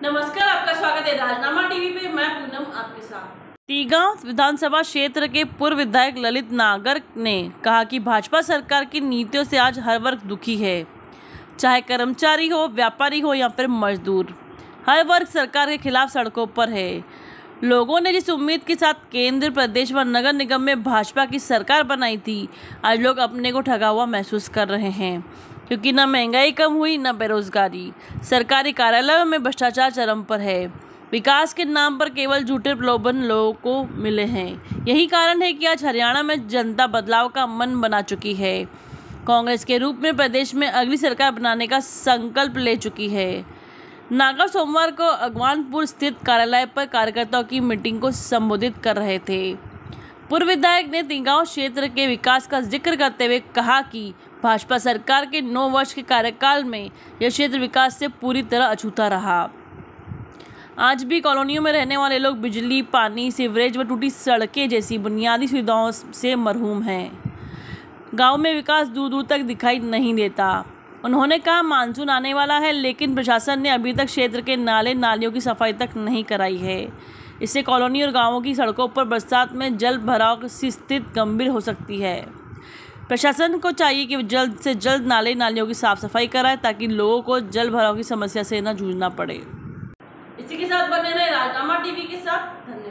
नमस्कार, आपका स्वागत है राजनामा टीवी पे। मैं पूनम आपके साथ। तीगांव विधानसभा क्षेत्र के पूर्व विधायक ललित नागर ने कहा कि भाजपा सरकार की नीतियों से आज हर वर्ग दुखी है, चाहे कर्मचारी हो, व्यापारी हो या फिर मजदूर। हर वर्ग सरकार के खिलाफ सड़कों पर है। लोगों ने जिस उम्मीद के साथ केंद्र, प्रदेश व नगर निगम में भाजपा की सरकार बनाई थी, आज लोग अपने को ठगा हुआ महसूस कर रहे हैं, क्योंकि न महंगाई कम हुई न बेरोजगारी। सरकारी कार्यालयों में भ्रष्टाचार चरम पर है। विकास के नाम पर केवल झूठे प्रलोभन लोगों को मिले हैं। यही कारण है कि आज हरियाणा में जनता बदलाव का मन बना चुकी है। कांग्रेस के रूप में प्रदेश में अगली सरकार बनाने का संकल्प ले चुकी है। नागर सोमवार को अगवानपुर स्थित कार्यालय पर कार्यकर्ताओं की मीटिंग को संबोधित कर रहे थे। पूर्व विधायक ने तीगांव क्षेत्र के विकास का जिक्र करते हुए कहा कि भाजपा सरकार के 9 वर्ष के कार्यकाल में यह क्षेत्र विकास से पूरी तरह अछूता रहा। आज भी कॉलोनियों में रहने वाले लोग बिजली, पानी, सीवरेज व टूटी सड़कें जैसी बुनियादी सुविधाओं से महरूम हैं। गांव में विकास दूर दूर तक दिखाई नहीं देता। उन्होंने कहा, मानसून आने वाला है, लेकिन प्रशासन ने अभी तक क्षेत्र के नाले नालियों की सफाई तक नहीं कराई है। इससे कॉलोनी और गांवों की सड़कों पर बरसात में जल भराव की स्थिति गंभीर हो सकती है। प्रशासन को चाहिए कि जल्द से जल्द नाले नालियों की साफ सफाई कराए, ताकि लोगों को जल भराव की समस्या से न जूझना पड़े। इसी के साथ बने रहे राजनामा टीवी के साथ। धन्यवाद।